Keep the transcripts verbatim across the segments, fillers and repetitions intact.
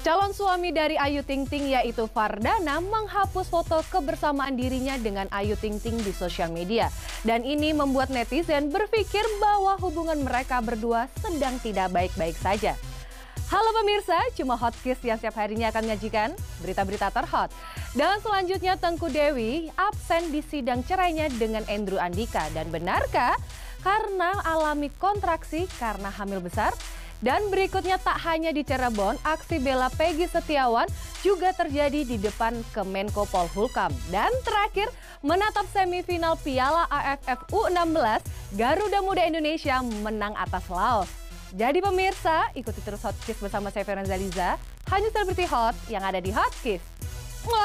Calon suami dari Ayu Ting Ting yaitu Fardana menghapus foto kebersamaan dirinya dengan Ayu Ting Ting di sosial media. Dan ini membuat netizen berpikir bahwa hubungan mereka berdua sedang tidak baik-baik saja. Halo pemirsa, cuma Hot Kiss yang setiap harinya akan menyajikan berita-berita terhot. Dan selanjutnya Tengku Dewi absen di sidang cerainya dengan Andrew Andika. Dan benarkah karena alami kontraksi karena hamil besar? Dan berikutnya tak hanya di Cirebon, aksi bela Peggy Setiawan juga terjadi di depan Kemenko Polhukam. Dan terakhir, menatap semifinal Piala A F F U enam belas, Garuda Muda Indonesia menang atas Laos. Jadi pemirsa, ikuti terus Hot Kiss bersama saya Feranza Liza, hanya Celebrity Hot yang ada di Hot Kiss. Muah.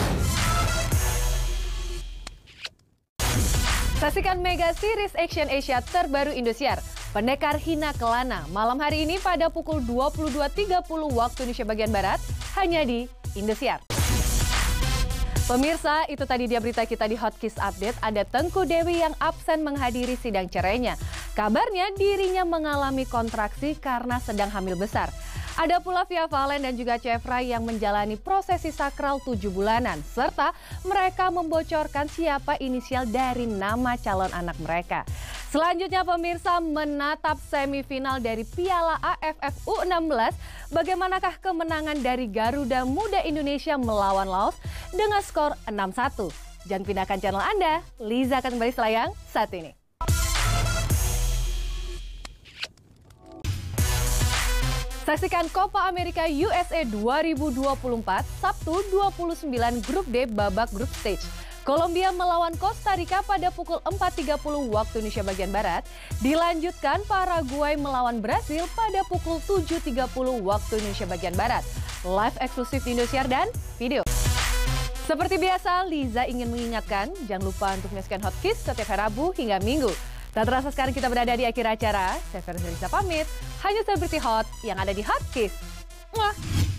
Saksikan Mega Series Action Asia terbaru Indosiar, Pendekar Hina Kelana, malam hari ini pada pukul dua puluh dua tiga puluh waktu Indonesia bagian Barat, hanya di Indosiar. Pemirsa, itu tadi dia berita kita di Hot Kiss Update. Ada Tengku Dewi yang absen menghadiri sidang cerainya. Kabarnya dirinya mengalami kontraksi karena sedang hamil besar. Ada pula Via Valen dan juga Chevra yang menjalani prosesi sakral tujuh bulanan. Serta mereka membocorkan siapa inisial dari nama calon anak mereka. Selanjutnya pemirsa, menatap semifinal dari Piala A F F U enam belas. Bagaimanakah kemenangan dari Garuda Muda Indonesia melawan Laos dengan skor enam satu. Jangan pindahkan channel Anda, Liza akan kembali selayang saat ini. Saksikan Copa America U S A dua ribu dua puluh empat, Sabtu dua puluh sembilan Grup D babak Grup Stage. Kolombia melawan Costa Rica pada pukul empat tiga puluh waktu Indonesia bagian Barat. Dilanjutkan Paraguay melawan Brasil pada pukul tujuh tiga puluh waktu Indonesia bagian Barat. Live eksklusif di Indosiar dan video. Seperti biasa, Liza ingin mengingatkan, jangan lupa untuk menyaksikan Hot Kiss setiap hari Rabu hingga Minggu. Tak terasa sekarang kita berada di akhir acara. Saya Feranza Liza pamit, hanya Celebrity Hot yang ada di Hot Kiss. Muah.